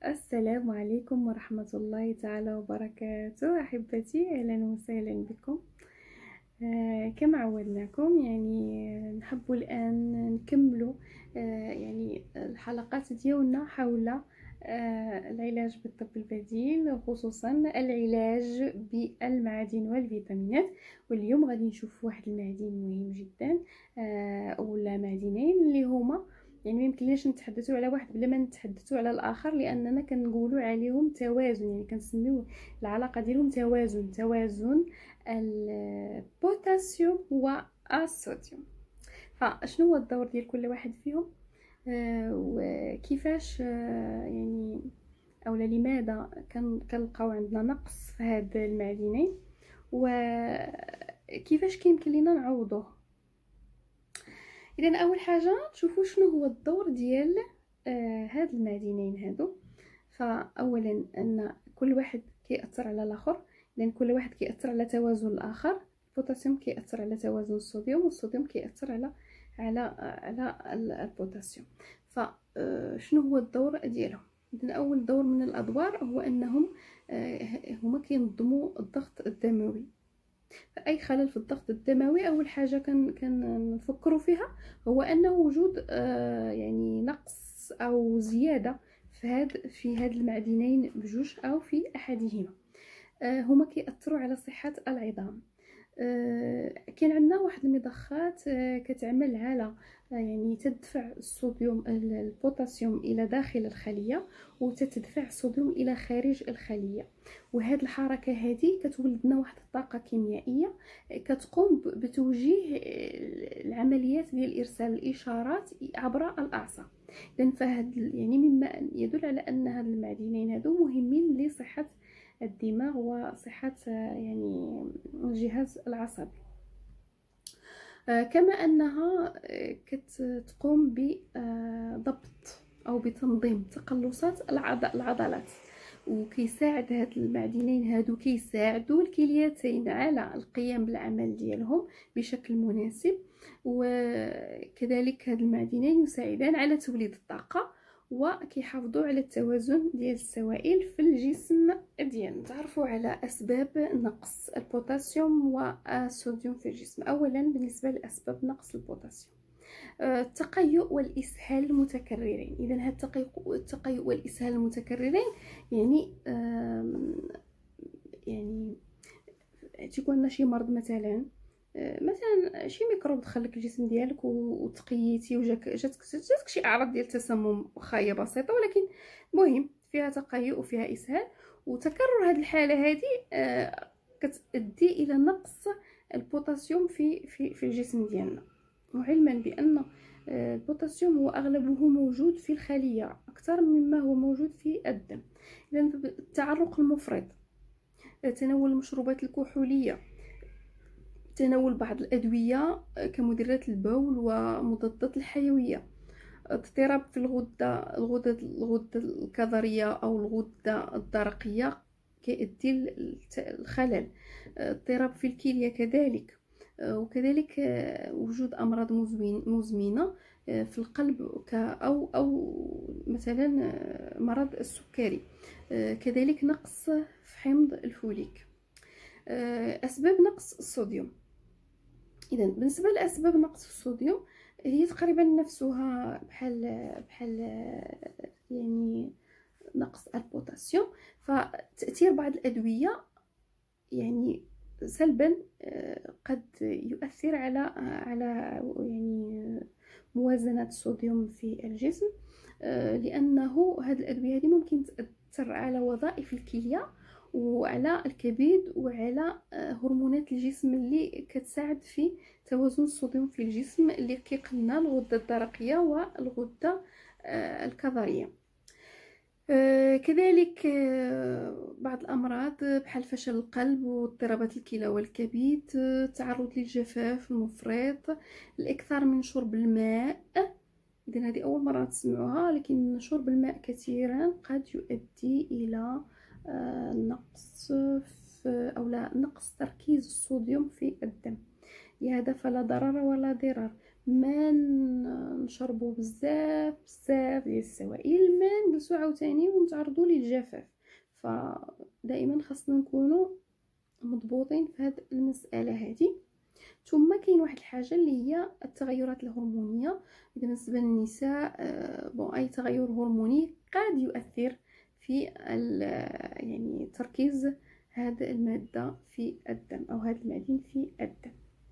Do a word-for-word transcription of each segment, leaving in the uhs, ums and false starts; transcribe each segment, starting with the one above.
السلام عليكم ورحمة الله تعالى وبركاته. أحبتي، أهلا وسهلا بكم. آه كما عودناكم يعني نحب الآن نكمل آه يعني الحلقات ديالنا حول آه العلاج بالطب البديل، خصوصا العلاج بالمعادن والفيتامينات. واليوم غادي نشوف واحد المعدن مهم جدا، آه ولا معدنين اللي هما يعني ما يمكنليش نتحدثوا على واحد بلا ما نتحدثوا على الاخر، لاننا كنقولوا عليهم توازن، يعني كنسميو العلاقه ديالهم توازن توازن البوتاسيوم والصوديوم. فشنو هو الدور ديال كل واحد فيهم؟ آه وكيفاش آه يعني اولا لماذا كنلقاو عندنا نقص في هاد المعدنين، وكيفاش كيمكن لينا نعوضوه. اذا اول حاجه نشوفوا شنو هو الدور ديال آه هاد المعدنين هادو. فاولا ان كل واحد كيأثر على الاخر، لان كل واحد كيأثر على توازن الاخر. البوتاسيوم كيأثر على توازن الصوديوم، والصوديوم كيأثر على على على البوتاسيوم. فشنو هو الدور ديالهم؟ اذا اول دور من الادوار هو انهم آه هما كينظموا الضغط الدموي. اي خلل في الضغط الدموي اول حاجه كان كنفكروا فيها هو انه وجود آه يعني نقص او زياده في هاد في هاد المعدنين بجوج او في احدهما. آه هما كيأثروا على صحه العظام. آه كاين عندنا واحد المضخات آه كتعمل على آه يعني تدفع الصوديوم البوتاسيوم الى داخل الخليه، وتتدفع الصوديوم الى خارج الخليه. وهاد الحركه هذه كتولد لنا واحد الطاقه كيميائيه كتقوم بتوجيه العمليات ديال ارسال الاشارات عبر الاعصاب. اذا فهاد يعني مما يدل على ان هاد المعدنين هادو مهمين لصحه الدماغ وصحة يعني الجهاز العصبي. كما أنها كتقوم بضبط أو بتنظيم تقلصات العضلات، وكيساعد هاد المعدنين هادو كيساعدوا الكليتين على القيام بالعمل ديالهم بشكل مناسب. وكذلك هاد المعدنين يساعدان على توليد الطاقة، وكيحافظوا على التوازن ديال السوائل في الجسم ديالنا. تعرفوا على اسباب نقص البوتاسيوم والصوديوم في الجسم. اولا بالنسبه لاسباب نقص البوتاسيوم، التقيؤ والاسهال المتكررين. اذا هاد التقيؤ والاسهال المتكررين يعني يعني تيكون لنا شي مرض، مثلا مثلا شي ميكروب دخلك الجسم ديالك وتقيتي وجاك جاتك جاتك شي اعراض ديال تسمم خايه بسيطه، ولكن مهم فيها تقيؤ وفيها اسهال. وتكرر هذه الحاله هذه كتؤدي الى نقص البوتاسيوم في في في الجسم ديالنا. وعلما بان البوتاسيوم هو اغلبه موجود في الخليه اكثر مما هو موجود في الدم. اذا التعرق المفرط، تناول المشروبات الكحوليه، تناول بعض الأدوية كمدرات البول ومضادات الحيوية، اضطراب في الغدة الغدة الغدة الكظرية أو الغدة الدرقية كيؤدي الخلل، اضطراب في الكلية كذلك، وكذلك وجود أمراض مزمنة في القلب أو أو مثلا مرض السكري، كذلك نقص في حمض الفوليك. أسباب نقص الصوديوم، اذا بالنسبه لاسباب نقص الصوديوم هي تقريبا نفسها بحال بحال يعني نقص البوتاسيوم. فتاثير بعض الادويه يعني سلبا قد يؤثر على على يعني موازنه الصوديوم في الجسم، لانه هذه الادويه هذه ممكن تاثر على وظائف الكليه وعلى الكبد وعلى هرمونات الجسم اللي كتساعد في توازن الصوديوم في الجسم، اللي كيقلنا الغده الدرقيه والغده الكظريه. كذلك بعض الامراض بحال فشل القلب واضطرابات الكلى والكبد، التعرض للجفاف المفرط، الاكثار من شرب الماء. اذا هذه اول مره تسمعوها، لكن شرب الماء كثيرا قد يؤدي الى نقص او لا نقص تركيز الصوديوم في الدم. لهذا فلا ضرر ولا ضرار، ما نشربوا بزاف بزاف ديال السوائل، الماء نجلسوا عاوتاني ونتعرضوا للجفاف. فدائما خاصنا نكونوا مضبوطين في هذه المساله هذه. ثم كاين واحد الحاجه اللي هي التغيرات الهرمونيه. بالنسبه للنساء بون اي تغير هرموني قد يؤثر في يعني تركيز هذه الماده في الدم او هذا المعدن في الدم،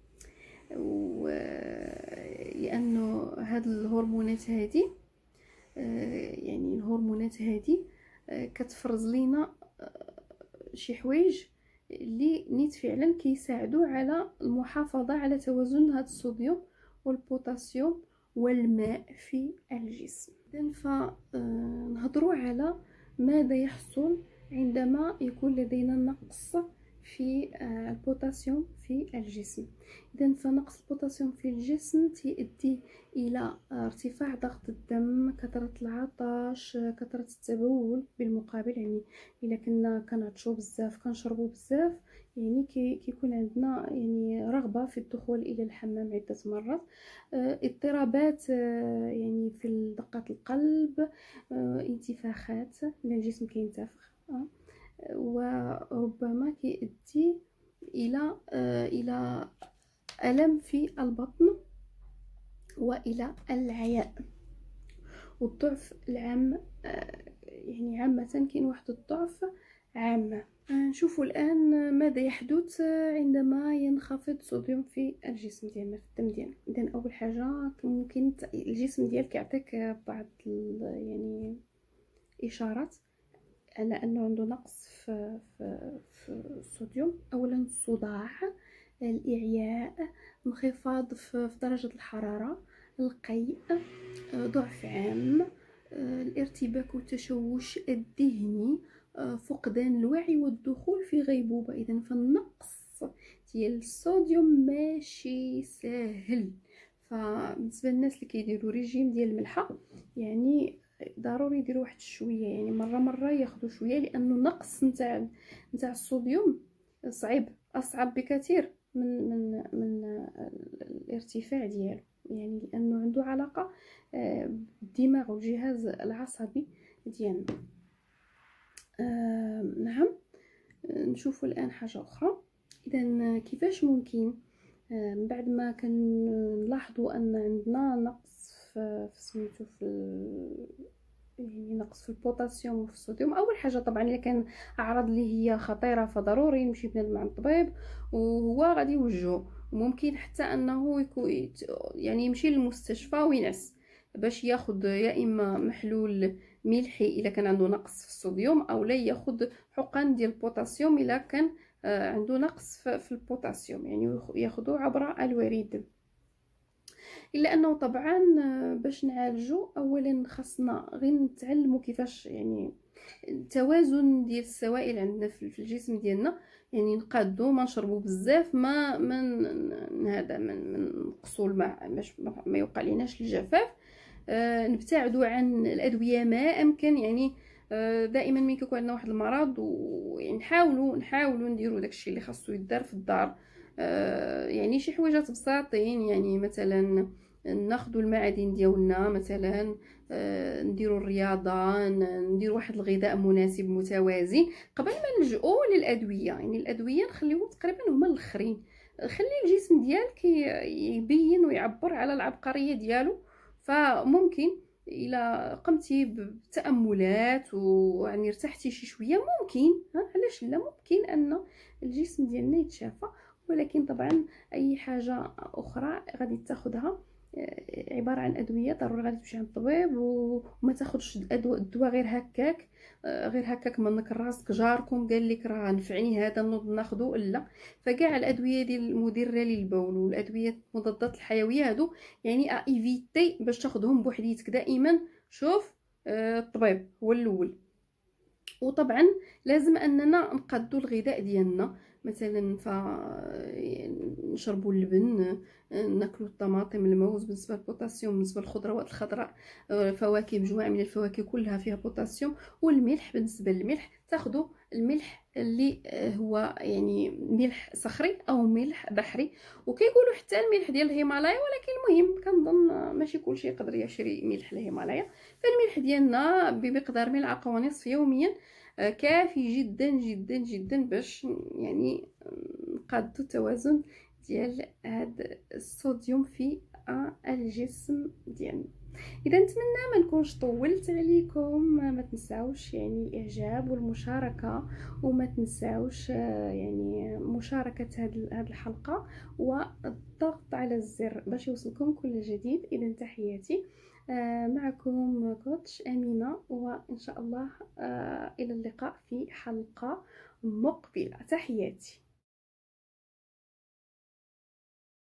لانه هاد الهرمونات هذه يعني الهرمونات هذه كتفرز لينا شي حوايج اللي نيت فعلا كيساعدوا على المحافظه على توازن هذا الصوديوم والبوتاسيوم والماء في الجسم. اذا فنهضروا على ماذا يحصل عندما يكون لدينا نقص في البوتاسيوم في الجسم. اذا فنقص البوتاسيوم في الجسم تؤدي الى ارتفاع ضغط الدم، كثره العطش، كثره التبول. بالمقابل يعني الا كنا كنعطشوا بزاف كنشربوا بزاف يعني كيكون عندنا يعني رغبه في الدخول الى الحمام عده مرات. اضطرابات يعني في دقات القلب، انتفاخات لان الجسم كينتفخ، وربما كيؤدي الى الى الم في البطن والى العياء والضعف العام. يعني عامه كاين واحد الضعف عامه. نشوفوا الان ماذا يحدث عندما ينخفض الصوديوم في الجسم ديالنا في الدم ديالنا. اذا اول حاجه ممكن الجسم ديالك يعطيك بعض يعني اشارات على انه عنده نقص في في, في الصوديوم. اولا الصداع، الاعياء، انخفاض في, في درجه الحراره، القيء، ضعف عام، الارتباك والتشوش الذهني، فقدان الوعي والدخول في غيبوبه. اذا فالنقص ديال الصوديوم ماشي ساهل. فبالنسبه للناس اللي كيديروا ريجيم ديال الملحه يعني ضروري يديروا واحد شويه، يعني مره مره ياخذوا شويه، لانه نقص نتاع نتاع الصوديوم صعيب، اصعب بكثير من من من الارتفاع ديالو، يعني لانه عنده علاقه بالدماغ والجهاز العصبي ديالنا. آه نعم. نشوفوا الان حاجه اخرى. اذا كيفاش ممكن آه من بعد ما كنلاحظوا ان عندنا نقص في سميتو في يعني نقص في البوتاسيوم وفي الصوديوم. اول حاجه طبعا الا كان اعراض اللي هي خطيره فضروري يمشي بنادم عند الطبيب وهو غادي يوجهو. ممكن حتى انه يكون يعني يمشي للمستشفى وينعس باش ياخذ يا اما محلول ملحي الا كان عنده نقص في الصوديوم، او لا ياخذ حقن ديال البوتاسيوم الا كان عنده نقص في البوتاسيوم، يعني ياخذوه عبر الوريد. الا انه طبعا باش نعالجو اولا خاصنا غير نتعلموا كيفاش يعني التوازن ديال السوائل عندنا في الجسم ديالنا، يعني نقادو ما نشربوا بزاف، ما من هذا من نقصوا الماء باش ما يوقع ليناش الجفاف. آه نبتعدوا عن الادويه ما امكن، يعني آه دائما ملي كيكون عندنا واحد المرض ويعني نحاولوا نحاولوا نديروا داكشي اللي خاصو يدار في الدار. آه يعني شي حويجات بساطين، يعني مثلا ناخذوا المعادن ديالنا، مثلا آه نديروا الرياضه، نديروا واحد الغذاء مناسب متوازن قبل ما نلجؤوا للادويه. يعني الادويه نخليهم تقريبا هما الاخرين، خلي الجسم ديالك يبين ويعبر على العبقريه ديالو. فممكن الا قمتي بتاملات ويعني ارتحتي شي شويه ممكن، ها علاش لا، ممكن ان الجسم ديالنا يتشافى. ولكن طبعا اي حاجه اخرى غادي تاخذها عباره عن ادويه ضروري غادي تمشي عند الطبيب، وما تاخذش الدواء غير هكاك غير هكاك منك راسك جاركم قال لك راه نفعني هذا نوض ناخذه. لا، فكاع الادويه ديال المدره للبول والادويه المضادات الحيويه هادو يعني ايفيتي باش تاخذهم بوحديتك. دائما شوف الطبيب هو الاول. وطبعا لازم اننا نقادو الغذاء ديالنا مثلا فنشربوا اللبن، ناكلوا الطماطم، الموز. بالنسبه للبوتاسيوم بالنسبه للخضروات الخضراء، فواكه، مجموعه من الفواكه كلها فيها بوتاسيوم. والملح، بالنسبه للملح تاخذوا الملح اللي هو يعني ملح صخري او ملح بحري، وكيقولوا حتى الملح ديال الهيمالايا، ولكن المهم كنظن ماشي كلشي يقدر يشري ملح الهيمالايا. فالملح ديالنا بمقدار ملعقه ونصف يوميا كافي جدا جدا جدا باش يعني نقادو التوازن ديال هاد الصوديوم في الجسم ديالنا. اذا نتمنى ما نكونش طولت عليكم، ما تنساوش يعني الاعجاب والمشاركه، وما تنساوش يعني مشاركه هذه الحلقه والضغط على الزر باش يوصلكم كل جديد. اذا تحياتي، معكم كوتش امينه، وان شاء الله الى اللقاء في حلقه مقبله. تحياتي.